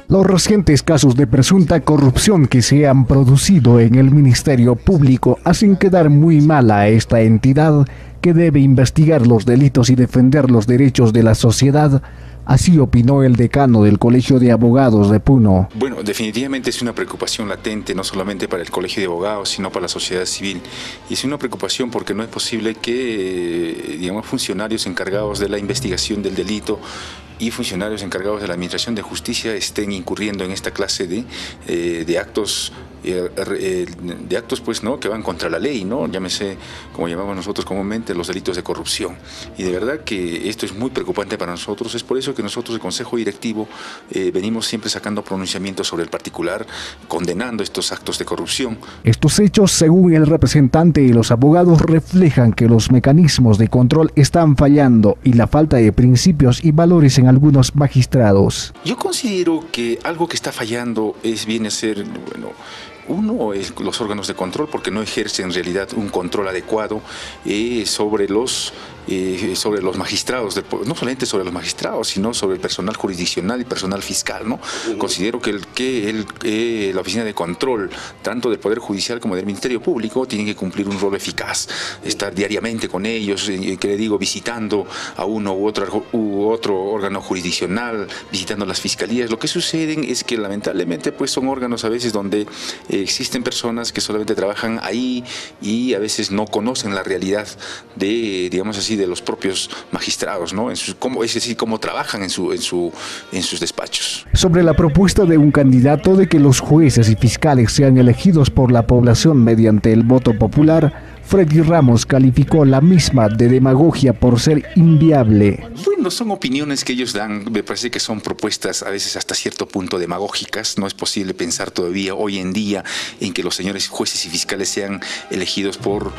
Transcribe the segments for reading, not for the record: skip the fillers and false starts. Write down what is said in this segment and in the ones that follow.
Los recientes casos de presunta corrupción que se han producido en el Ministerio Público hacen quedar muy mal a esta entidad que debe investigar los delitos y defender los derechos de la sociedad. Así opinó el decano del Colegio de Abogados de Puno. Bueno, definitivamente es una preocupación latente, no solamente para el Colegio de Abogados, sino para la sociedad civil. Y es una preocupación porque no es posible que, digamos, funcionarios encargados de la investigación del delito y funcionarios encargados de la Administración de Justicia estén incurriendo en esta clase de actos pues, ¿no?, que van contra la ley, ¿no? Llámese, como llamamos nosotros comúnmente, los delitos de corrupción. Y de verdad que esto es muy preocupante para nosotros. Es por eso que nosotros, el Consejo Directivo, venimos siempre sacando pronunciamientos sobre el particular, condenando estos actos de corrupción. Estos hechos, según el representante y los abogados, reflejan que los mecanismos de control están fallando y la falta de principios y valores en algunos magistrados. Yo considero que algo que está fallando viene a ser, bueno, uno es los órganos de control, porque no ejercen en realidad un control adecuado sobre los magistrados, no solamente sobre los magistrados, sino sobre el personal jurisdiccional y personal fiscal, ¿no? Considero que la oficina de control, tanto del Poder Judicial como del Ministerio Público, tiene que cumplir un rol eficaz, estar diariamente con ellos, que le digo, visitando a uno u otro órgano jurisdiccional, visitando las fiscalías. Lo que sucede es que lamentablemente pues son órganos a veces donde existen personas que solamente trabajan ahí y a veces no conocen la realidad de, digamos así, de los propios magistrados, ¿no? Es decir, cómo trabajan en sus despachos. Sobre la propuesta de un candidato de que los jueces y fiscales sean elegidos por la población mediante el voto popular, Freddy Ramos calificó la misma de demagogia por ser inviable. Bueno, son opiniones que ellos dan, me parece que son propuestas a veces hasta cierto punto demagógicas. No es posible pensar todavía hoy en día en que los señores jueces y fiscales sean elegidos por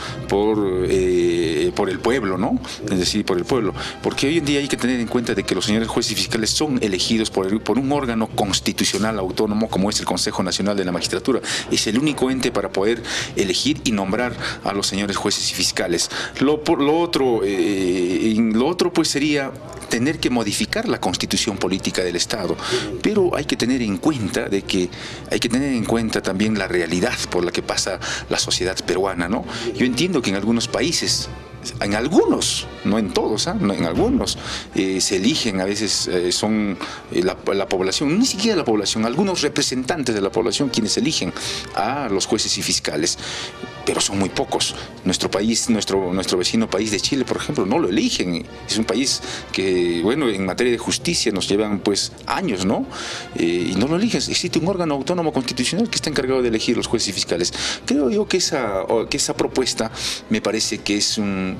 el pueblo, ¿no? Es decir, por el pueblo. Porque hoy en día hay que tener en cuenta de que los señores jueces y fiscales son elegidos por un órgano constitucional autónomo como es el Consejo Nacional de la Magistratura. Es el único ente para poder elegir y nombrar a los señores jueces y fiscales. Lo otro pues sería tener que modificar la constitución política del Estado, pero hay que tener en cuenta también la realidad por la que pasa la sociedad peruana, ¿no? Yo entiendo que en algunos países, en algunos, no en todos, no, en algunos se eligen, a veces son la población, ni siquiera la población, algunos representantes de la población quienes eligen a los jueces y fiscales, pero son muy pocos. Nuestro país, nuestro vecino país de Chile, por ejemplo, no lo eligen. Es un país que, bueno, en materia de justicia nos llevan pues años, ¿no? Y no lo eligen. Existe un órgano autónomo constitucional que está encargado de elegir los jueces y fiscales. Creo yo que esa propuesta me parece que es un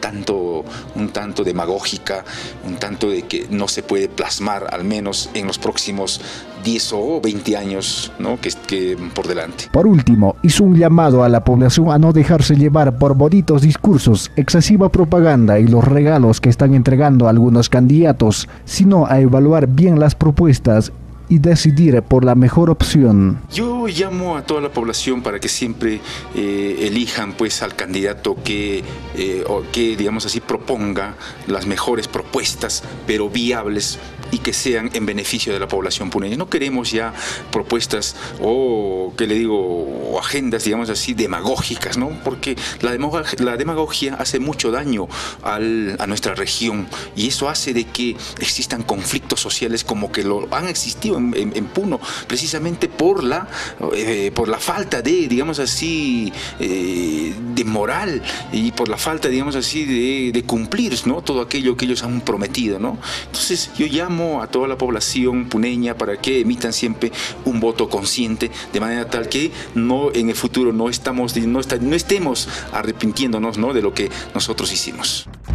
tanto demagógica, un tanto de que no se puede plasmar, al menos en los próximos 10 o 20 años, ¿no?, que por delante. Por último, hizo un llamado a la población a no dejarse llevar por bonitos discursos, excesiva propaganda y los regalos que están entregando algunos candidatos, sino a evaluar bien las propuestas y decidir por la mejor opción. Yo llamo a toda la población para que siempre elijan pues al candidato que digamos así proponga las mejores propuestas, pero viables y que sean en beneficio de la población puneña. No queremos ya propuestas o agendas, digamos así, demagógicas, ¿no? Porque la demagogia hace mucho daño a nuestra región y eso hace de que existan conflictos sociales como que lo han existido en Puno, precisamente por la falta de, digamos así, de moral y por la falta, digamos así, de cumplir, ¿no?, todo aquello que ellos han prometido, ¿no? Entonces yo llamo a toda la población puneña para que emitan siempre un voto consciente, de manera tal que en el futuro no estemos arrepintiéndonos, ¿no?, de lo que nosotros hicimos.